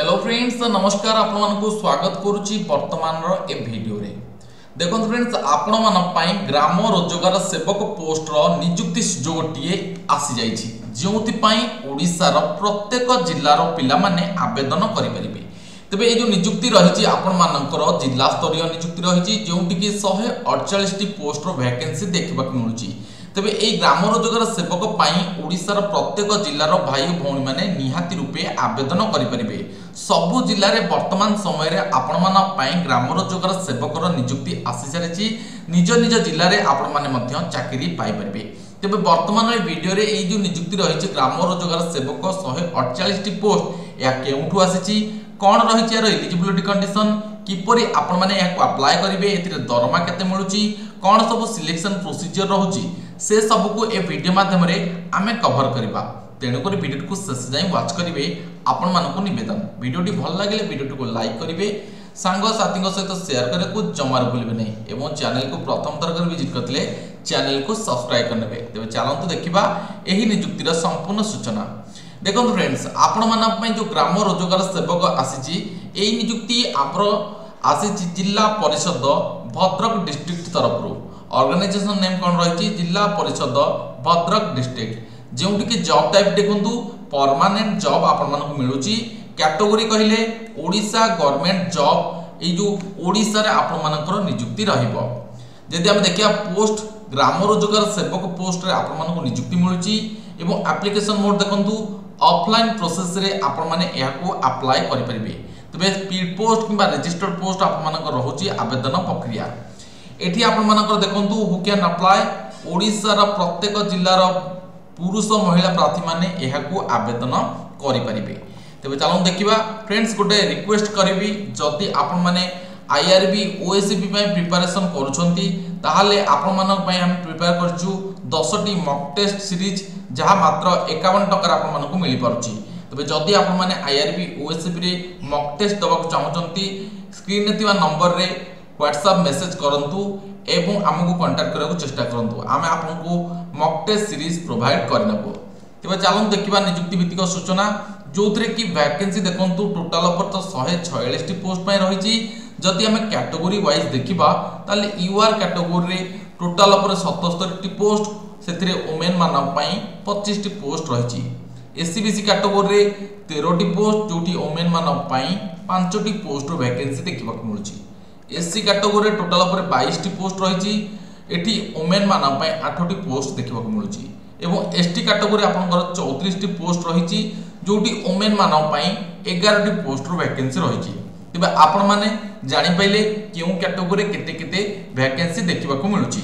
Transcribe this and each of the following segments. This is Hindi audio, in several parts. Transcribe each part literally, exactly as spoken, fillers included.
हेलो फ्रेंड्स नमस्कार आपण मानकु स्वागत करूची वर्तमान रो ए वीडियो रे। देखो फ्रेंड्स आपण मान पई ग्राम रोजगार सेवक पोस्ट रो नियुक्ति सुजोगटिए आसी जाईची जोंति पई ओडिसा रो प्रत्येक जिल्ला रो पिला माने आवेदन करि परिबे। तबे ए जो नियुक्ति रहिची आपण मानकर जिल्ला स्तरीय नियुक्ति रहिची जोंति कि एक सौ अड़तालीस टी पोस्ट रो वैकेंसी देखबा के मिलुची। तबे ए ग्राम रोजगार सेवक पाई ओडिसा रो प्रत्येक जिल्ला रो भाई भौणी माने निहाती रूपे आवेदन करि परिबे। सबु जिल्ला रे वर्तमान समय रे आपण मान पाई ग्राम रोजगार सेवक रो नियुक्ति आसी सारिची। निज निज जिल्ला रे आपण माने मध्य चाकरी पाई परिबे। तबे वर्तमान रे वीडियो रे ए जो नियुक्ति रहिची ग्राम रोजगार सेवक एक सौ अड़तालीस टी पोस्ट या केउठु आसीची, कोन रहिची यार एलिजिबिलिटी कंडीशन, किपरि आपण माने याको अप्लाई करिवे, एथिरे दरमा केते मिलुची, कोन सब सिलेक्शन प्रोसीजर रहउची, से सब को ए वीडियो माध्यम रे आमे कवर करबा। तेणु कर वीडियो को शेष जाई वाच करिवे। आपण मानको निवेदन वीडियोटी भल लागिले वीडियोटी को लाइक करिवे, सांग साथी सहित शेयर करे को जमार भूलिबे नै एवं चैनल को प्रथम थर कर विजिट करथिले चैनल को सब्सक्राइब करनेबे। तबे चलंतु देखिबा एही नियुक्ति रा संपूर्ण सूचना। देखो फ्रेंड्स आपण माना पई जो ग्राम रोजगार सेवक आसीची एही नियुक्ति आपरो आसीची जिला परिषद भद्रक डिस्ट्रिक्ट तरफ रो। ऑर्गेनाइजेशन नेम कोन रहिची जिला परिषद भद्रक डिस्ट्रिक्ट। जोंटी कि जॉब टाइप देखंतु परमानेंट जॉब आपण मानकु मिलुची। कैटेगरी कहिले ओडिसा गवर्नमेंट जॉब। ए जो ओडिसा रे आपण मानकर नियुक्ति रहिबो। जदि हम देखिया पोस्ट ग्राम रोजगार सेवक पोस्ट रे आपण मानकु नियुक्ति मिलुची एवं एप्लीकेशन मोड देखंतु ऑफलाइन प्रोसेस रे आपण माने याको अप्लाई करि परिबे। तबे स्पीड पोस्ट किबा रजिस्टर्ड पोस्ट आपण मानकर रहउची आवेदन प्रक्रिया। एठी आपण मानकर देखंतु हु कैन अप्लाई ओडिसा रा प्रत्येक जिल्ला रा पुरुष महिला प्रार्थी माने एहाकू आवेदन करि परिबे। तबे चलम देखिबा फ्रेंड्स गोटे रिक्वेस्ट करबी जदि आपण माने आईआरबी ओएसबी पय प्रिपरेशन करूछंती ताहाले आपण मानक पय हम प्रिपेयर करछु दस टी मॉक टेस्ट सीरीज जहा मात्र इक्यावन टका आपण मानकू मिली पारुची। तबे जदि आपण माने आईआरबी ओएसबी रे मॉक टेस्ट दबाक चाहउछंती स्क्रीन रे थिबा नंबर रे व्हाट्सएप मैसेज करंतु एवं हमकु कांटेक्ट करबाक चेष्टा करंतु। आमे आपनको मॉक टेस्ट सीरीज प्रोवाइड करनबो। तबे चलम देखिबा नियुक्ति भित्तिक सूचना जोथरे की वैकेंसी देखंतु टोटल पर तो एक सौ छियालीस टी पोस्ट पय रहिची। जदि हमें कैटेगरी वाइज देखिबा ताले यूआर कैटेगरी रे टोटल पर सतहत्तर टी पोस्ट सेथिरे वुमेन मानक पय पच्चीस टी पोस्ट रहिची। एससीबीसी कैटेगरी रे तेरह टी पोस्ट जोटी वुमेन मानक पय पाँच टी पोस्ट वैकेंसी देखिबा मिलुची। एससी कैटेगरी रे टोटल पर बाईस टी पोस्ट रहिची। एठी वुमेन मानक पय आठ टी पोस्ट देखिबा मिलुची एवं एसटी कैटेगरी आपनकर चौंतीस टी पोस्ट रहिची जोटी वुमेन मानक पय ग्यारह टी पोस्ट रो वैकेंसी रहिची। तबे आपण माने जानि पाइले केउ कैटेगरी केते केते वैकेंसी देखिबा को मिलुची।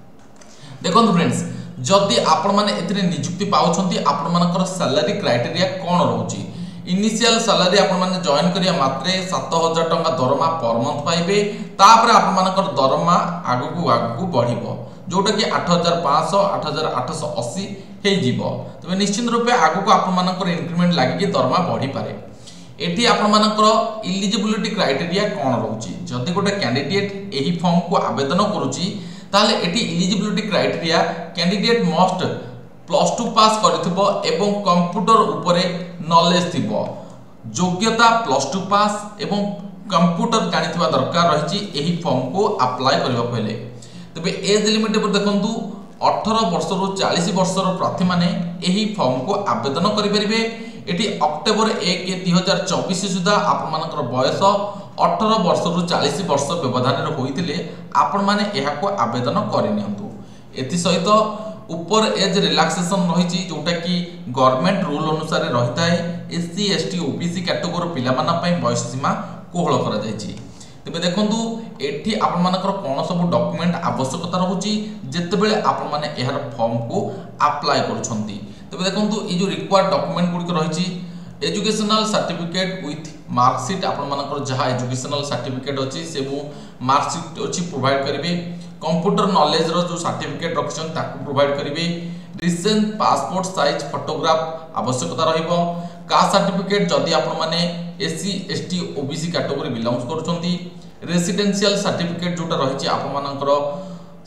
देखो फ्रेंड्स जदि आपण माने एथिरे नियुक्ति पाउछंती आपण मानकर सैलरी क्राइटेरिया कोन रहउची। इनिशियल सैलरी आपण माने जॉइन करिया मात्रे सात हजार टंका दरमा पर मंथ पाइबे। तापर आपण मानकर दरमा आगु आगु बढ़िबो जोटा कि आठ हजार पाँच सौ आठ हजार आठ सौ अस्सी हे जीवो। तबे निश्चित रूपे आगु को आपण मानकर इंक्रीमेंट लागि दरमा बढ़ी पारे। एठी आपण मानकर एलिजिबिलिटी क्राइटेरिया कोन रहउची। जदि गोटे कैंडिडेट एही फॉर्म को आवेदन करूची ताले एठी eligibility criteria candidate must plus two pass करथिबो एवं कंप्यूटर उपरे नॉलेज थिबो। योग्यता प्लस टू पास एवं कंप्यूटर जानिथिबा दरकार रहिची एही फॉर्म को अप्लाई करबा पहिले। तबे एज लिमिट पर देखंतु अठारह वर्ष रु चालीस वर्ष रो प्रार्थी माने एही फॉर्म को आवेदन करि परिबे। एठी अक्टोबर एक दो हज़ार चौबीस सुधा आपण मानकर बयस अठारह वर्ष रु चालीस वर्ष व्यवधान रे होइतिले आपण माने एहा को आवेदन करि नियंतु। एथि सहित ऊपर एज रिलैक्सेशन रहिची जोटा कि गवर्नमेंट रूल अनुसार रहिता है। एससी एसटी ओबीसी कैटेगरी पिला माना पय बयस सीमा कोहळ करा जायची। तबे देखंतु एठी आपण मानकर कोन सब डॉक्यूमेंट आवश्यकता रहउची जते बेले आपण माने एहर फॉर्म को अप्लाई करूछंती। तबे देखंतु ए जो रिक्वायर्ड डॉक्यूमेंट गुडी रहिची एजुकेशनल सर्टिफिकेट विथ मार्कशीट आपण मानकर जहा एजुकेशनल सर्टिफिकेट अछि सेबु मार्कशीट अछि प्रोवाइड करिवे। कंप्यूटर नॉलेज रो जो सर्टिफिकेट रखछन ताकू प्रोवाइड करिवे। रिसेंट पासपोर्ट साइज फोटोग्राफ आवश्यकता रहिबो। कास्ट सर्टिफिकेट जदि आपण माने SC ST OBC category belongs करूछंती। रेसिडेंशियल सर्टिफिकेट जोटा रहिछि आपण मानकर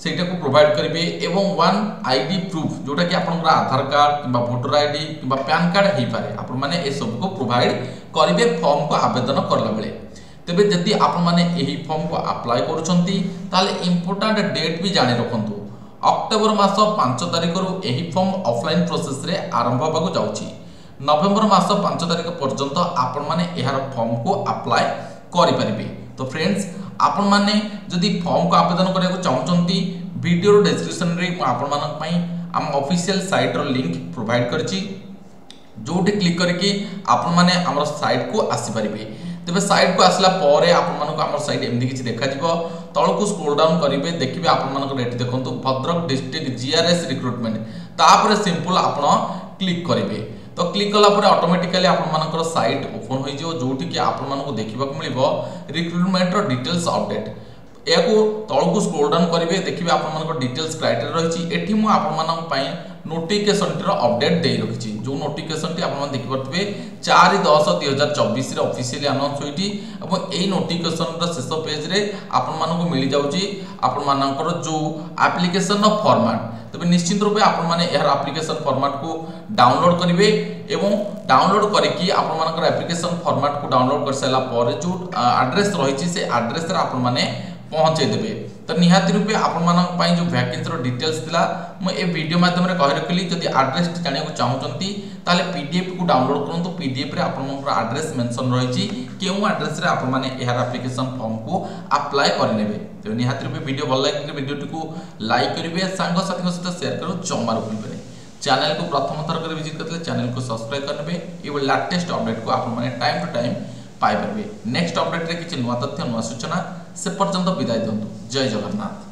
सेटा को प्रोवाइड करेंगे एवं वन आईडी प्रूफ जोटा कि आपन आधार कार्ड कि भोटर आईडी कि पैन कार्ड हो पारे आपण माने ए सब को प्रोवाइड करेंगे फॉर्म को आवेदन करला बेले। तेबे जदि आपण माने एही फॉर्म को अप्लाई करूछंती ताले इंपोर्टेंट डेट भी जाने रखंतु। अक्टोबर मास पांच तारिख रु एही फॉर्म ऑफलाइन प्रोसेस रे आरंभ होबाको जाउची। नवेम्बर मास पांच तारिख पर्यंत आपण माने एहार फॉर्म को अप्लाई करि परिबे। तो फ्रेंड्स आपण माने जदि फॉर्म को आवेदन करिया को चाहउछंती वीडियो डिस्क्रिप्शन रे आपण मानक पई हम ऑफिशियल साइट रो लिंक प्रोवाइड करची जोटे क्लिक करके आपण माने हमर साइट को आसी परिबे। तेबे साइट को आसला परे आपण मानक हमर साइट एमदी किछि देखा जिवो तळ को स्क्रॉल डाउन करिवे देखिबे आपण मानक रेट देखंतु भद्रक डिस्ट्रिक्ट जीआरएस रिक्रूटमेंट तापर सिंपल आपण क्लिक करिवे। तो क्लिक कला पर ऑटोमेटिकली आपण मानकर साइट ओपन होई जो जोटी कि आपण मानको देखिबा को मिलिबो रिक्रूटमेंट रो डिटेल्स अपडेट। याको तळ को स्क्रॉल डाउन करिवे देखिबे आपण मानको डिटेल्स क्राइटेरिया रहिछि। एठी मु आपण मानक पई नोटिफिकेशन रो अपडेट दे रखिछि जो नोटिफिकेशन टी आपण मान देखि परतबे चार दस दो हज़ार चौबीस रे ऑफिशियली अनाउंस होइटी एवं एई नोटिफिकेशन रो शेष पेज रे आपण मानको मिलि जाउची आपण मानकर जो एप्लीकेशन रो फॉर्मेट। तबे निश्चित रूपे आपण माने एहर एप्लीकेशन फॉर्मेट को डाउनलोड करिवे एवं डाउनलोड करके आपण मानकर एप्लीकेशन फॉर्मेट को डाउनलोड कर सला पर जो एड्रेस रहिछि से एड्रेस रे आपण माने पहुंचे देबे। तो निहाती रूपे आपण मानक पई जो वैकेंसी रो डिटेल्स दिला म ए वीडियो माध्यम रे कहि रखली जदि एड्रेस जानिया को चाहउचंती ताले पीडीएफ को डाउनलोड करंतु। पीडीएफ रे आपण मानकर एड्रेस मेंशन रहिछि केउ एड्रेस रे आपण माने एहार एप्लीकेशन फॉर्म को अप्लाई करि नेबे। तो निहाती रूपे वीडियो भल लागे वीडियो को लाइक करिवे सांग साथी के साथ शेयर करू जमार भूल करे। चैनल को प्रथम थर कर विजिट करले चैनल को सब्सक्राइब करनेबे ए लेटेस्ट अपडेट को आपण माने टाइम टू टाइम पाई परबे। नेक्स्ट अपडेट रे किछि नुवा तथ्य नुवा सूचना से पर्यंत विदाय दंतु। जय जगन्नाथ।